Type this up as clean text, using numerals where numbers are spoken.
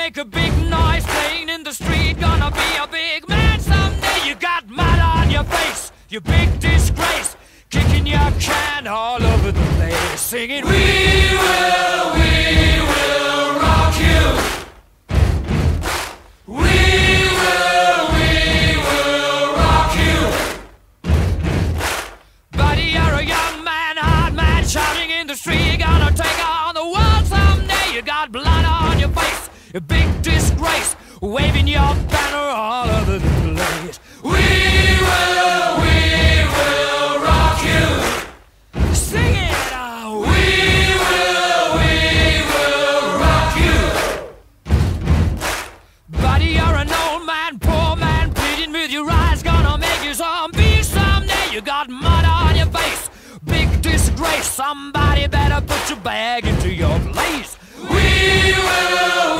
make a big noise playing in the street. Gonna be a big man someday. You got mud on your face, you big disgrace. Kicking your can all over the place, singing, we will rock you. We will rock you. Buddy, you're a young man, hard man, shouting in the street. Gonna take on the world someday. You got blood on your face, a big disgrace, waving your banner all over the place. We will rock you. Sing it, we will rock you. Buddy, you're an old man, poor man, pleading with your eyes. Gonna make you zombie someday. You got mud on your face, big disgrace. Somebody better put your bag into your place. We will